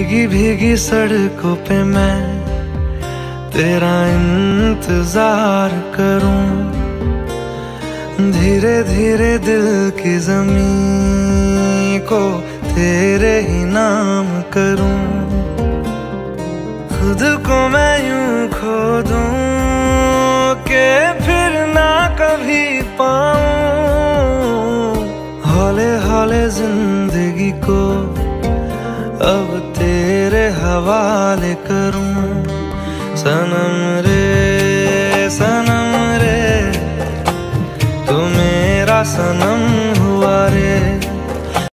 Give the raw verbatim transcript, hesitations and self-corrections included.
भीगी भीगी सड़कों पे मैं तेरा इंतजार करूं, धीरे धीरे दिल की ज़मीं को तेरे ही नाम करूं। खुद को मैं यूं खो दूं कि फिर ना कभी पाऊं, हौले हौले जिंदगी को अब तेरे हवाले करूं। सनम रे सनम रे तू मेरा सनम